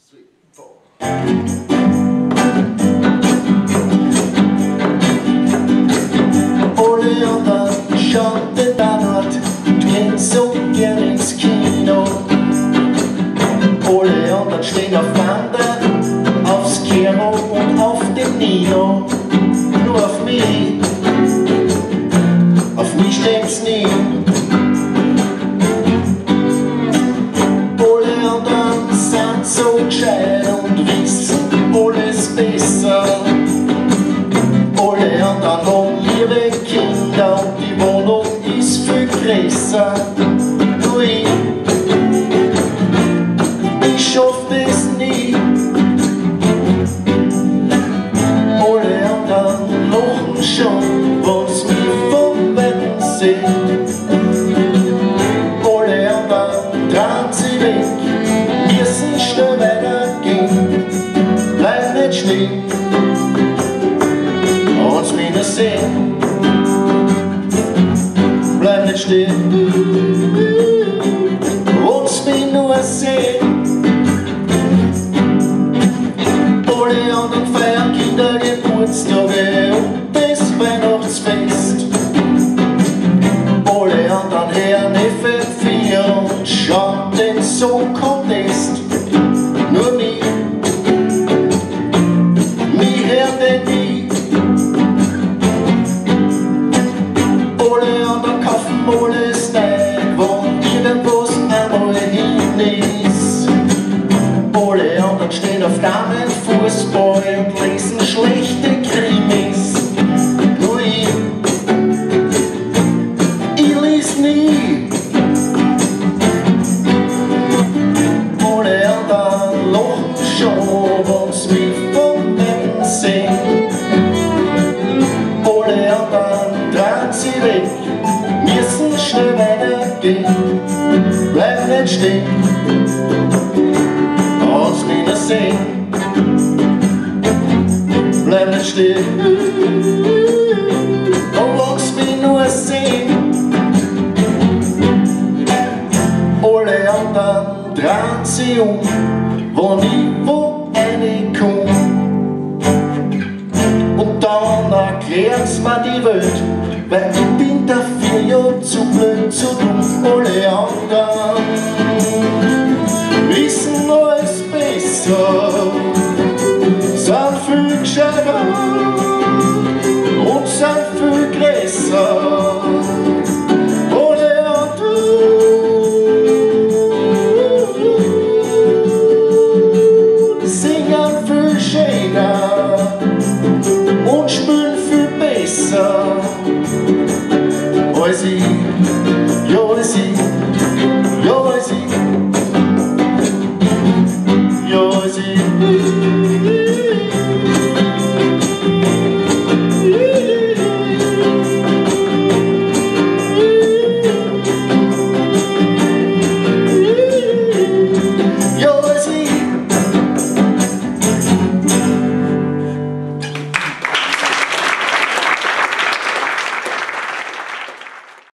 3, 4. Alle anderen schauen den Bernhard und gehen so gern ins Kino. Alle anderen stehen auf Wanda, aufs Kero und auf den Nino. Nur auf mich steht's nie. Alle anderen sind so gescheit und wissen alles besser. Alle anderen haben ihre Kinder und die Wohnung ist viel größer. Nur ich schaff das nie. Alle anderen lachen schon, wenn's mich vom Wetten sehen. Alle anderen drehen sich weg, müssen schnell weitergehen. Bleib nicht stehen, uns wieder sehen. Bleib nicht stehen, uns mich nur sehen. Alle anderen feiern Kindergeburtstage und das Weihnachtsfest. Alle anderen hören FM4 und schauen den Song Contest. Nur mich hört den nie. Alle anderen kaufen alles neu, wenn irgendwas einmal hin ist. Alle anderen stehen auf Damenfußball und lesen schlechte Krimis. Nur ich lese nie. Alle anderen lachen schon, wenn's mich vom Wetten sehen. Alle anderen drehen sich weg, müssen schnell weitergehen. Bleib nicht stehen, uns wieder sehen. Bleib nicht stehen, uns mich nur sehen. Alle anderen drehen sich wenn ich wo reinkomm. Und dann erklärt's mir die Welt, weil ich bin dafür ja zu blöd, zu dumm. Alle anderen wissen alles besser, sind viel gescheiter und sind viel größer. Alle anderen singen viel schöner und spielen viel besser als ich, ja, als ich.